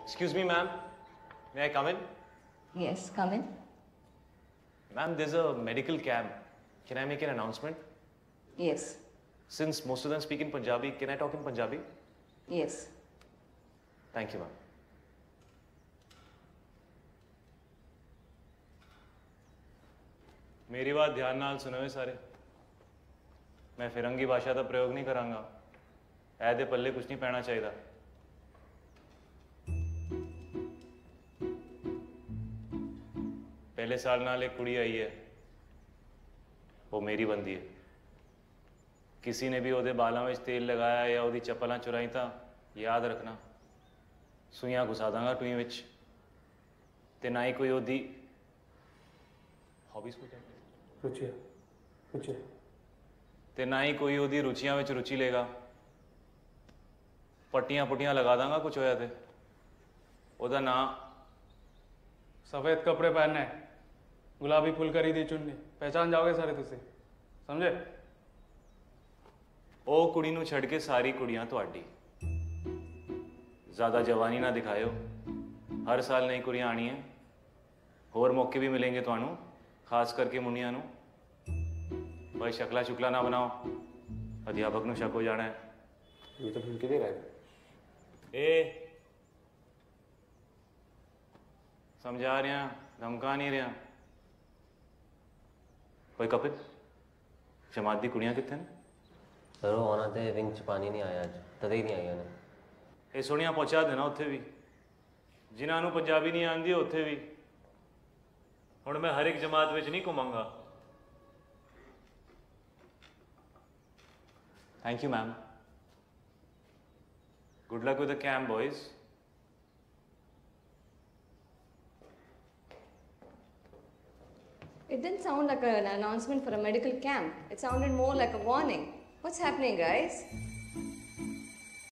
Excuse me, ma'am. May I come in? Yes, come in. Ma'am, there's a medical camp. Can I make an announcement? Yes. Since most of them speak in Punjabi, can I talk in Punjabi? Yes. Thank you, ma'am. मेरी बात ध्यान नाल सुनो सारे। मैं फिरंगी भाषा का प्रयोग नहीं करांगा। ऐ दे पल्ले कुछ नहीं पैना चाहिए। पहले साल नाल एक कुड़ी आई है, वो मेरी बंदी है। किसी ने भी ओदे बालों में तेल लगाया या ओदी चप्पलां चुराई तो याद रखना, सुइयां घुसा दांगा टूई विच। ते ना ही कोई ओदी हॉबीज को रुचियां ते ना ही कोई ओदी रुचियां विच रुचि लेगा। पट्टियां पुट्टियां लगा दांगा कुछ होया ते ओदा ना सफेद कपड़े पहनने, गुलाबी फूल करी दी चुन्नी, पहचान जाओगे सारे तुसी, समझे? ओ कुड़ी नूं छड़ के सारी कुड़ियां तुहाडी। ज्यादा जवानी ना दिखाओ। हर साल नई कुड़ियां आनी है, होर मौके भी मिलेंगे तुहानू, खास करके मुनिया नू। भाई शक्ला शुक्ला ना बनाओ, अध्यापक नू शक हो जाना है। ये तो धमकी दे रहा है। ए समझा रहा, धमका नहीं रहा। कोई कपिल जमात दी कुड़ियां कित्थे ने? सर वो आना ते विंग च पानी नहीं आया अज, तदे ही नहीं आई उन्हें। ये सोनिया पहुंचा देना उत्थे भी, जिन्होंने पंजाबी नहीं आती उत्थे भी। हुण मैं हर एक जमात विच नहीं घुमांगा। Thank you ma'am. Good luck with the camp boys. It didn't sound like an announcement for a medical camp. It sounded more like a warning. What's happening, guys?